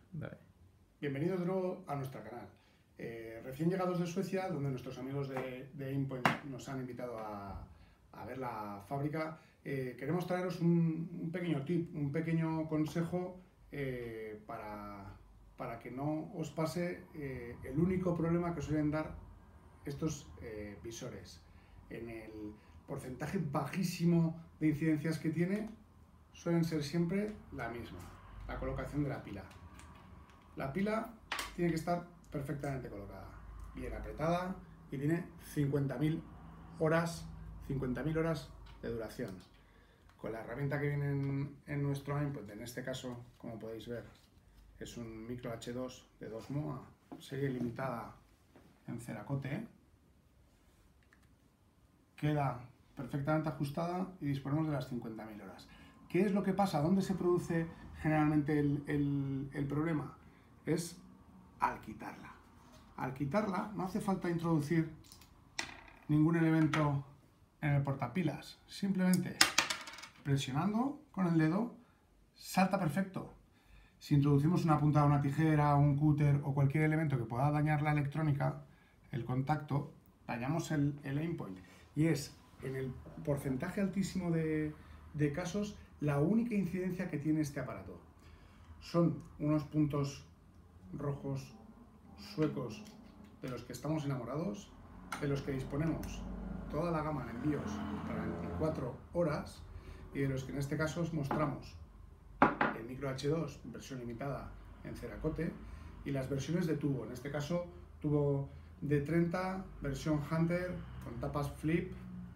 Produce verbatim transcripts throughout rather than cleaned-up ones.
Dale. Bienvenidos de nuevo a nuestro canal. Eh, recién llegados de Suecia, donde nuestros amigos de, de Aimpoint nos han invitado a, a ver la fábrica, eh, queremos traeros un, un pequeño tip, un pequeño consejo eh, para, para que no os pase eh, el único problema que suelen dar estos eh, visores. En el porcentaje bajísimo de incidencias que tiene, suelen ser siempre la misma, la colocación de la pila. La pila tiene que estar perfectamente colocada, bien apretada, y tiene cincuenta mil horas, cincuenta mil horas de duración. Con la herramienta que viene en, en nuestro Aimpoint, en este caso, como podéis ver, es un micro H dos de dos M O A, serie limitada en ceracote. Queda perfectamente ajustada y disponemos de las cincuenta mil horas. ¿Qué es lo que pasa? ¿Dónde se produce generalmente el, el, el problema? Es al quitarla. Al quitarla no hace falta introducir ningún elemento en el portapilas. Simplemente presionando con el dedo salta perfecto. Si introducimos una punta de una tijera, un cúter o cualquier elemento que pueda dañar la electrónica, el contacto, dañamos el, el Aimpoint. Y es en el porcentaje altísimo de, de casos la única incidencia que tiene este aparato. Son unos puntos rojos suecos de los que estamos enamorados, de los que disponemos toda la gama de envíos para veinticuatro horas y de los que en este caso os mostramos el micro H dos versión limitada en ceracote y las versiones de tubo, en este caso tubo D treinta versión Hunter con tapas flip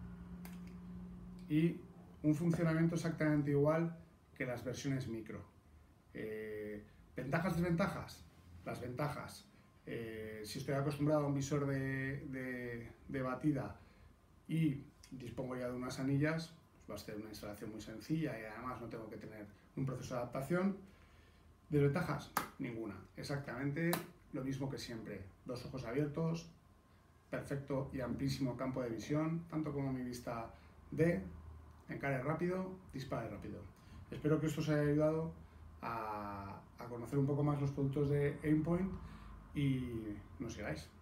y un funcionamiento exactamente igual que las versiones micro. Eh, ¿Ventajas y desventajas? Las ventajas, eh, si estoy acostumbrado a un visor de, de, de batida y dispongo ya de unas anillas, pues va a ser una instalación muy sencilla y además no tengo que tener un proceso de adaptación. Desventajas, ninguna, exactamente lo mismo que siempre, dos ojos abiertos, perfecto y amplísimo campo de visión, tanto como mi vista D, encare rápido, dispare rápido. Espero que esto os haya ayudado a, a conocer un poco más los productos de Aimpoint y nos sigáis.